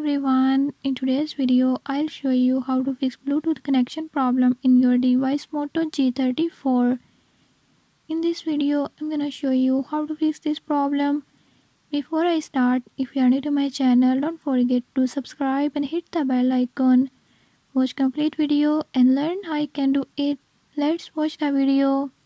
everyone, in today's video I'll show you how to fix Bluetooth connection problem in your device Moto G34. In this video I'm gonna show you how to fix this problem. Before I start, if you are new to my channel, don't forget to subscribe and hit the bell icon. Watch complete video and learn how I can do it. Let's watch the video.